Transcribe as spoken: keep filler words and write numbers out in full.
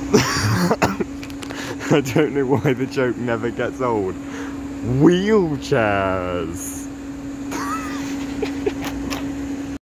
I don't know why the joke never gets old. Wheelchairs.